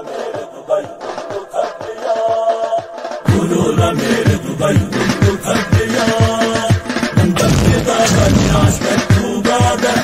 मेरे दुबई तो थक गया, कोरोना मेरे दुबई तो थक गया, लंदन के दानियाश में डूबा गया।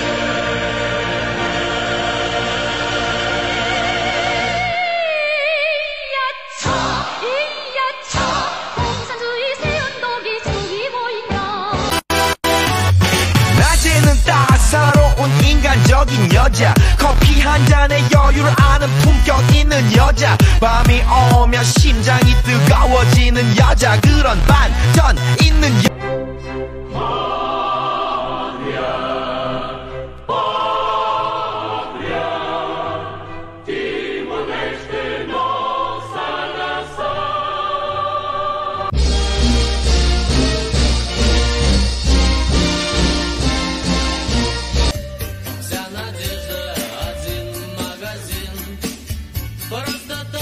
따사로운 인간적인 여자, 커피 한 잔에 여유를 아는 품격 있는 여자, 밤이 오면 심장이 뜨거워지는 여자, 그런 반전 있는 Вся надежда, один магазин. Просто